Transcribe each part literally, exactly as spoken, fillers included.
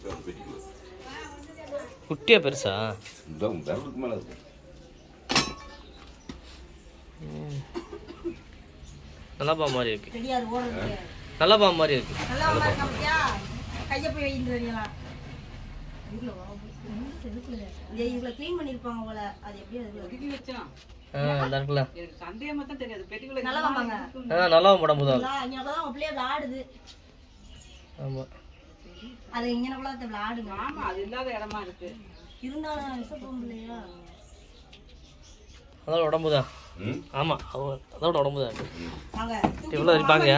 குட்டியா பெருசா நல்லா பாம்பு மாதிரி இருக்கு. நல்லா பாம்பு மாதிரி இருக்கு. நல்லா உடம்பு தான். ஆமா அது இங்கனக்குள்ள விளையாடுங்க. ஆமா அது இல்லாத இடமா இருக்கு. இருந்தாலும் விசப்பம் இல்லையா? அதோட உடம்பு தான். ஆமா அதோட உடம்பு தான். வாங்க இவ்வளவு இருப்பாங்கயா.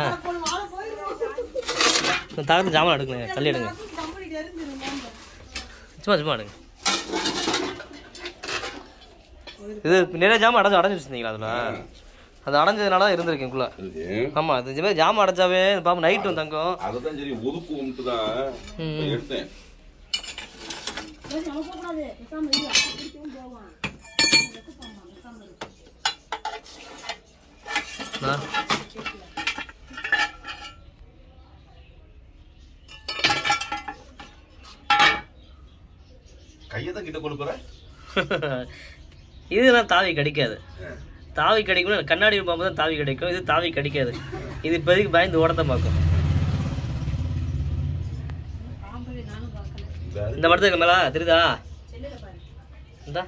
தகர்ந்து ஜாமான் எடுக்கணும். தள்ளி எடுங்க. சும்மா சும்மா எடுங்க. இது நிறைய ஜாமான் அடைஞ்சு அடைஞ்சு வச்சிருந்தீங்களா அதுல? அது அடைஞ்சதுனால தான் இருந்திருக்குள்ள. ஆமா அது ஜாமான் அடைச்சாவே பாம்பு நைட் வந்து தங்கும். அதுதான் சரி ஒதுக்குவோம்ட்டு தான் எடுத்தேன். கையதான் கிட்ட கொண்டு போற. இதெல்லாம் தாவி கடிக்காது. தாவி கடிக்கணும். கண்ணாடி பாம்பு தான் தாவி கிடைக்கும். இது தாவி கடிக்காது. இது இப்போதைக்கு பயந்து ஓடத்தான் பார்க்கும். இந்த மரத்துக்கு மேல தெரியுதா? இந்த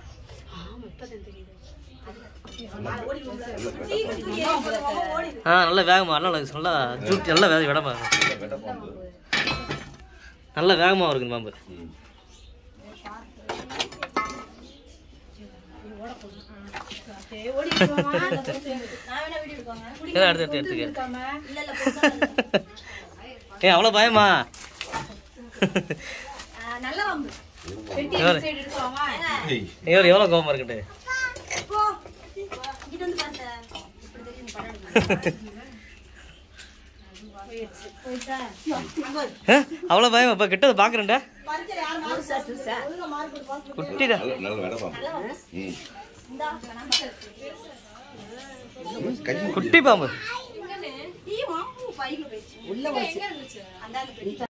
ஆ நல்ல வேகமா நல்லா நல்லா ஜூட்டி நல்லா வேக விடமா நல்ல வேகமா இருக்கு பாம்பு. ஏ அவ்வளவு பயமா? எவ்வளவு கோபமா இருக்குட்டு. அவ்வளவு பயமா? இப்ப கிட்ட பாக்குறேன்டா. குட்டிடா குட்டி பாம்பு.